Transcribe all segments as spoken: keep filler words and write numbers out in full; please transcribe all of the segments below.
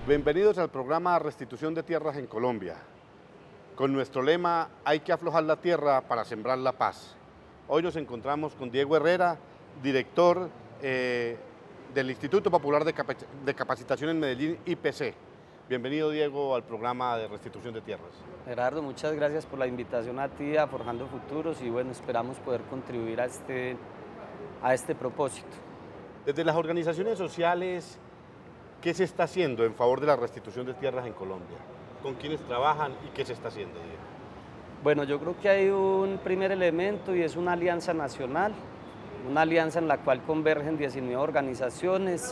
Bienvenidos al programa Restitución de Tierras en Colombia. Con nuestro lema, hay que aflojar la tierra para sembrar la paz. Hoy nos encontramos con Diego Herrera, director eh, del Instituto Popular de, Capac de Capacitación en Medellín, I P C. Bienvenido, Diego, al programa de Restitución de Tierras. Gerardo, muchas gracias por la invitación a ti, a Forjando Futuros, y bueno, esperamos poder contribuir a este, a este propósito. Desde las organizaciones sociales, ¿qué se está haciendo en favor de la restitución de tierras en Colombia? ¿Con quiénes trabajan y qué se está haciendo, Diego? Bueno, yo creo que hay un primer elemento y es una alianza nacional, una alianza en la cual convergen diecinueve organizaciones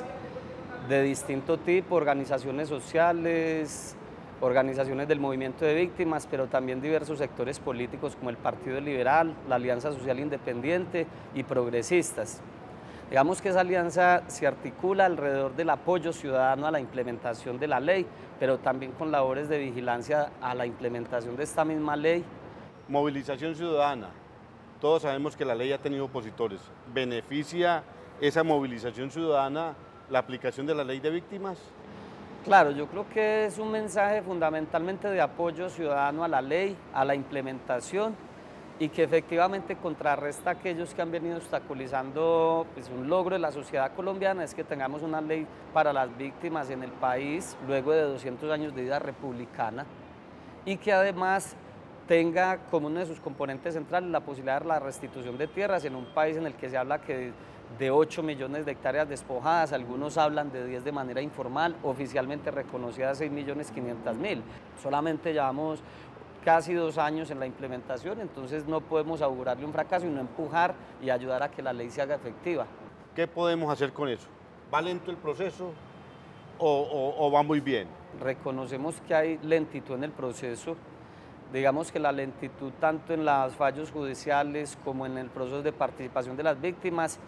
de distinto tipo, organizaciones sociales, organizaciones del movimiento de víctimas, pero también diversos sectores políticos como el Partido Liberal, la Alianza Social Independiente y progresistas. Digamos que esa alianza se articula alrededor del apoyo ciudadano a la implementación de la ley, pero también con labores de vigilancia a la implementación de esta misma ley. Movilización ciudadana. Todos sabemos que la ley ha tenido opositores. ¿Beneficia esa movilización ciudadana la aplicación de la ley de víctimas? Claro, yo creo que es un mensaje fundamentalmente de apoyo ciudadano a la ley, a la implementación, y que efectivamente contrarresta a aquellos que han venido obstaculizando pues, un logro de la sociedad colombiana, es que tengamos una ley para las víctimas en el país luego de doscientos años de vida republicana, y que además tenga como uno de sus componentes centrales la posibilidad de la restitución de tierras en un país en el que se habla que de ocho millones de hectáreas despojadas, algunos hablan de diez de manera informal, oficialmente reconocidas seis millones quinientos mil. Solamente llevamos casi dos años en la implementación, entonces no podemos augurarle un fracaso y no empujar y ayudar a que la ley se haga efectiva. ¿Qué podemos hacer con eso? ¿Va lento el proceso o, o, o va muy bien? Reconocemos que hay lentitud en el proceso, digamos que la lentitud tanto en los fallos judiciales como en el proceso de participación de las víctimas.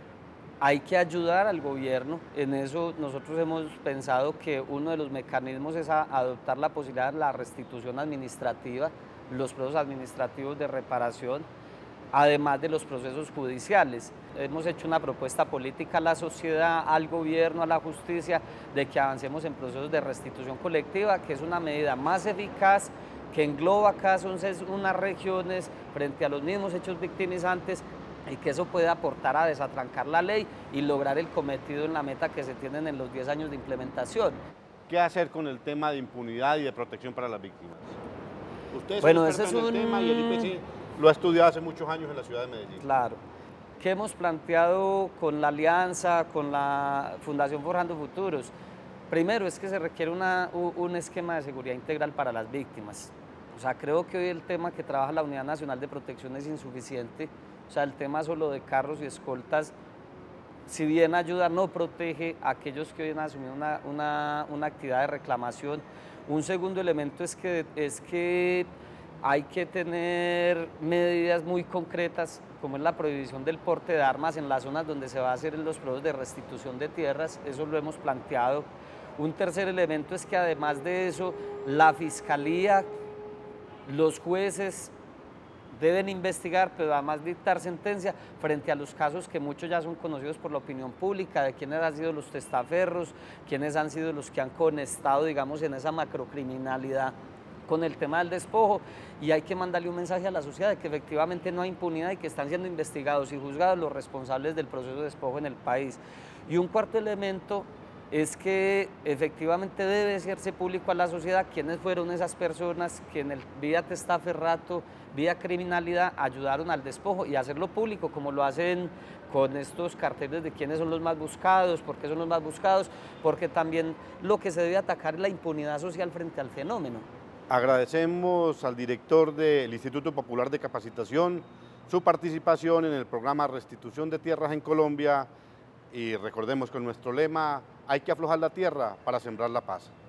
Hay que ayudar al gobierno, en eso nosotros hemos pensado que uno de los mecanismos es a adoptar la posibilidad de la restitución administrativa, los procesos administrativos de reparación, además de los procesos judiciales. Hemos hecho una propuesta política a la sociedad, al gobierno, a la justicia, de que avancemos en procesos de restitución colectiva, que es una medida más eficaz, que engloba cada unas regiones frente a los mismos hechos victimizantes, y que eso puede aportar a desatrancar la ley y lograr el cometido en la meta que se tienen en los diez años de implementación. ¿Qué hacer con el tema de impunidad y de protección para las víctimas? Usted es bueno, un ese es en un... el tema y el I P C lo ha estudiado hace muchos años en la ciudad de Medellín. Claro. ¿Qué hemos planteado con la alianza, con la Fundación Forjando Futuros? Primero es que se requiere una, un esquema de seguridad integral para las víctimas. O sea, creo que hoy el tema que trabaja la Unidad Nacional de Protección es insuficiente. O sea, el tema solo de carros y escoltas, si bien ayuda, no protege a aquellos que hoy han asumido una, una, una actividad de reclamación. Un segundo elemento es que, es que hay que tener medidas muy concretas, como es la prohibición del porte de armas en las zonas donde se va a hacer los procesos de restitución de tierras, eso lo hemos planteado. Un tercer elemento es que además de eso, la Fiscalía, los jueces, deben investigar, pero además dictar sentencia frente a los casos que muchos ya son conocidos por la opinión pública, de quiénes han sido los testaferros, quiénes han sido los que han conectado, digamos, en esa macrocriminalidad con el tema del despojo, y hay que mandarle un mensaje a la sociedad de que efectivamente no hay impunidad y que están siendo investigados y juzgados los responsables del proceso de despojo en el país. Y un cuarto elemento es que efectivamente debe hacerse público a la sociedad quiénes fueron esas personas que en el vía testaferrato, vía criminalidad, ayudaron al despojo, y hacerlo público como lo hacen con estos carteles de quiénes son los más buscados, por qué son los más buscados, porque también lo que se debe atacar es la impunidad social frente al fenómeno. Agradecemos al director del Instituto Popular de Capacitación su participación en el programa Restitución de Tierras en Colombia, y recordemos con nuestro lema, hay que aflojar la tierra para sembrar la paz.